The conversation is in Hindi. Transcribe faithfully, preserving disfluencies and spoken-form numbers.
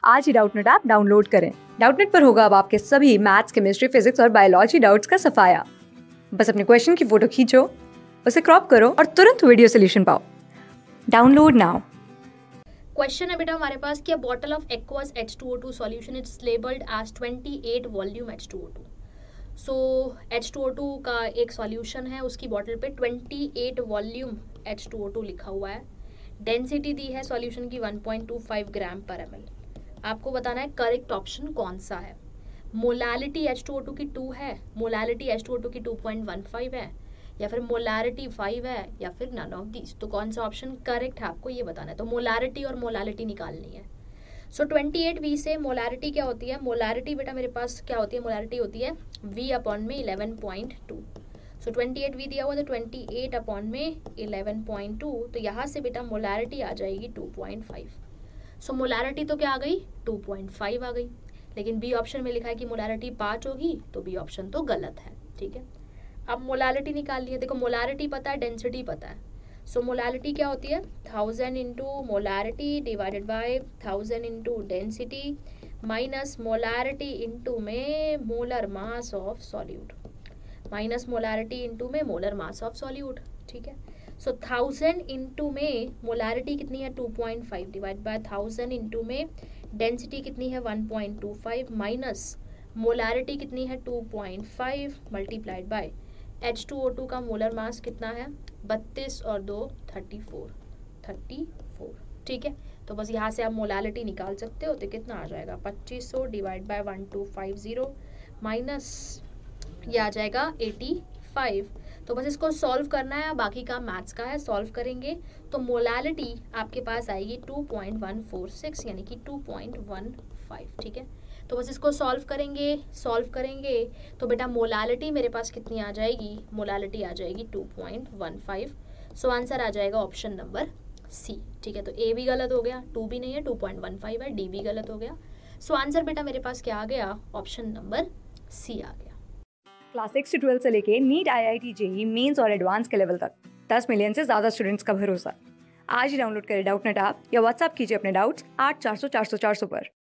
आज ही डाउटनेट ऐप डाउनलोड करें। डाउटनेट पर होगा अब आपके सभी मैथ्स, केमिस्ट्री, फिजिक्स और बायोलॉजी डाउट्स का सफाया। बस अपने क्वेश्चन की फोटो खींचो, उसे क्रॉप करो और तुरंत वीडियो सोल्यूशन पाओ। Download now. क्वेश्चन है बेटा हमारे पास कि bottle of aqueous H two O two solution it's labelled as twenty eight volume H two O two. So H two O two का एक सॉल्यूशन है, उसकी बॉटल पे twenty eight volume H two O two लिखा हुआ है। डेंसिटी दी है सॉल्यूशन की one point two five gram पर एम एल। आपको बताना है करेक्ट ऑप्शन कौन सा है। Molality H two O two की टू है, molality H two O two की टू पॉइंट वन फाइव है, या फिर मोलारिटी फाइव है, या फिर नन ऑफ दीज। तो कौन सा ऑप्शन करेक्ट है आपको ये बताना है। तो मोलारिटी और मोलालिटी निकालनी है। सो ट्वेंटी एट वी से मोलारिटी क्या होती है? मोलारिटी बेटा मेरे पास क्या होती है? मोलारिटी होती है V अपॉन में eleven point two. So twenty eight v दिया हुआ तो ट्वेंटी एट अपॉन में इलेवन पॉइंट टू, तो यहाँ से बेटा मोलारिटी आ जाएगी two point five. So molarity तो क्या आ गई? टू पॉइंट फाइव आ गई। लेकिन बी ऑप्शन में लिखा है कि मोलारिटी पाँच होगी, तो बी ऑप्शन तो गलत है। ठीक है, अब मोलालिटी निकाल लिया। देखो मोलालिटी पता है, डेंसिटी पता है। सो so, मोलालिटी क्या होती है? Thousand into molarity divided by thousand into density minus molarity into में molar mass of solute, minus molarity into में मोलर मास ऑफ सॉल्यूट। ठीक है, सो थाउजेंड इंटू में मोलारिटी कितनी है? Two point five divide by thousand into में डेंसिटी कितनी है? One point two five minus molarity कितनी है? Two point five multiplied by H two O two का मोलर मास कितना है? बत्तीस और दो थर्टी फोर, थर्टी फोर। ठीक है, तो बस यहाँ से आप मोलालिटी निकाल सकते हो। तो कितना आ जाएगा? पच्चीस सौ divide by one two five zero माइनस ये आ जाएगा एटी फाइव। तो बस इसको सॉल्व करना है, बाकी का मैथ्स का है, सॉल्व करेंगे तो मोलालिटी आपके पास आएगी two point one four six यानी कि टू पॉइंट वन फाइव। ठीक है, तो बस इसको सॉल्व करेंगे, सॉल्व करेंगे तो बेटा मोलालिटी मेरे पास कितनी आ जाएगी? मोलालिटी आ जाएगी two point one five. So answer आ जाएगा ऑप्शन नंबर सी। ठीक है, तो ए भी गलत हो गया, टू भी नहीं है, टू पॉइंट वन फाइव है, डी भी गलत हो गया। सो आंसर बेटा मेरे पास क्या आ गया? ऑप्शन नंबर सी आ गया। क्लास सिक्स से ट्वेल्थ से लेके NEET, I I T, JEE Mains और एडवांस के लेवल तक दस मिलियन से ज्यादा स्टूडेंट्स का भरोसा। आज ही डाउनलोड करें डाउटनेट ऐप या व्हाट्सएप कीजिए अपने डाउट्स आठ चार सौ चार सौ चार सौ पर।